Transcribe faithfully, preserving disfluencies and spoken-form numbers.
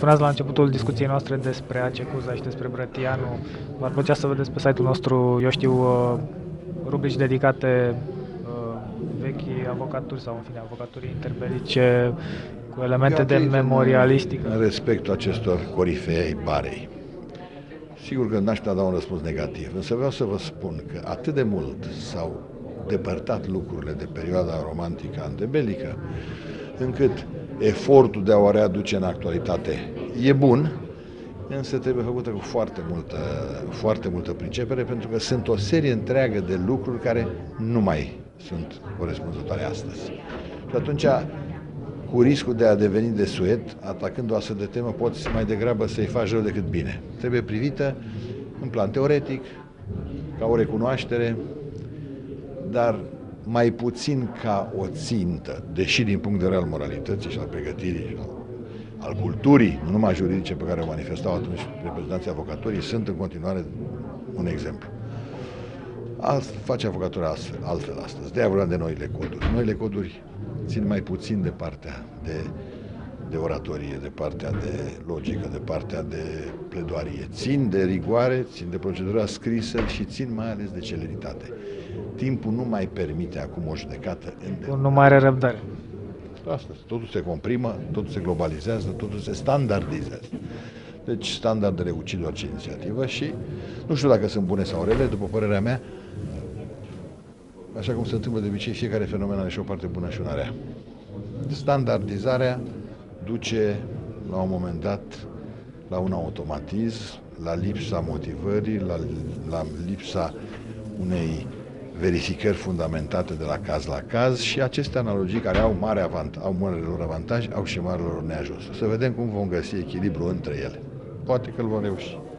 spuneați la începutul discuției noastre despre Acecuza și despre Brătianu. V-ar plăcea să vedeți pe site-ul nostru, eu știu, uh, rubrici dedicate uh, vechii avocaturi sau, în fine, avocaturii interbelice cu elemente de memorialistică. În respectul acestor corifei ai barei. Sigur că n-aș putea da un răspuns negativ, însă vreau să vă spun că atât de mult s-au depărtat lucrurile de perioada romantică antebelică, încât efortul de a o readuce în actualitate e bun, însă trebuie făcută cu foarte multă, foarte multă pricepere, pentru că sunt o serie întreagă de lucruri care nu mai sunt corespunzătoare astăzi. Și atunci, cu riscul de a deveni desuet, atacând o astfel de temă, poți mai degrabă să-i faci rău decât bine. Trebuie privită în plan teoretic, ca o recunoaștere, dar mai puțin ca o țintă, deși din punct de vedere al moralității și al pregătirii, al culturii, nu numai juridice pe care o manifestau atunci reprezentanții avocaturii, sunt în continuare un exemplu. Alt, face avocatura astfel, altfel astăzi. De-aia vorbeam de noile coduri. Noile coduri țin mai puțin de partea de, de oratorie, de partea de logică, de partea de pledoarie. Țin de rigoare, țin de procedura scrisă și țin mai ales de celeritate. Timpul nu mai permite acum o judecată în Nu mai are răbdare. Astăzi, totul se comprimă, totul se globalizează, totul se standardizează. Deci standardele ucid orice inițiativă și nu știu dacă sunt bune sau rele, după părerea mea, așa cum se întâmplă de obicei, fiecare fenomen are și o parte bună și una rea. Standardizarea duce la un moment dat la un automatism, la lipsa motivării, la, la lipsa unei verificări fundamentate de la caz la caz și aceste analogii care au mare avantaj, au marele lor avantaj, au și marele lor neajuns. Să vedem cum vom găsi echilibru între ele. Poate că îl vom reuși.